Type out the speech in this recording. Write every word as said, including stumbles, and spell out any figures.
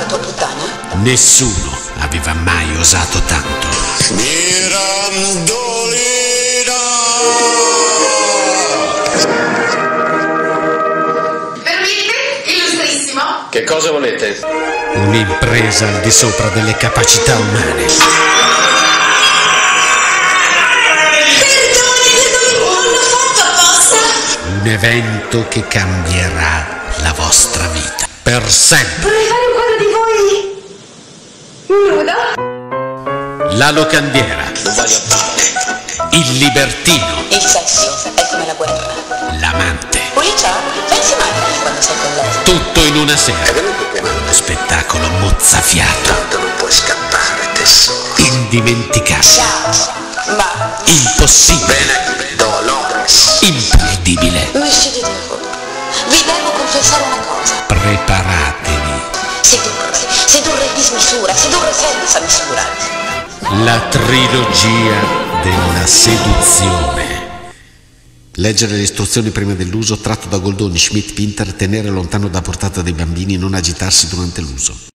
tua puttana? Nessuno aveva mai osato tanto. Mirandolina! Permette, illustrissimo? Che cosa volete? Un'impresa al di sopra delle capacità umane. Perdoni, perdoni, non l'ho fatto apposta. Un evento che cambierà la vostra vita per sempre. Vorrei fare un quadro di voi nuda. La locandiera, il libertino, Il sesso è come la guerra. l'amante, Pulicia, pensi mai quando sei con lei? tutto in una sera. È venuto pieno. Uno spettacolo mozzafiato, Tanto non puoi scappare, tesoro. indimenticabile, Ciao, ma... impossibile, Bene, Dolores. imperdibile. Monsieur Diderot, vi devo confessare una cosa. Preparatevi. Sedurre, sedurre a dismisura, sedurre senza misura. La trilogia della seduzione. Leggere le istruzioni prima dell'uso, tratto da Goldoni, Schmidt, Pinter, tenere lontano da portata dei bambini, non agitarsi durante l'uso.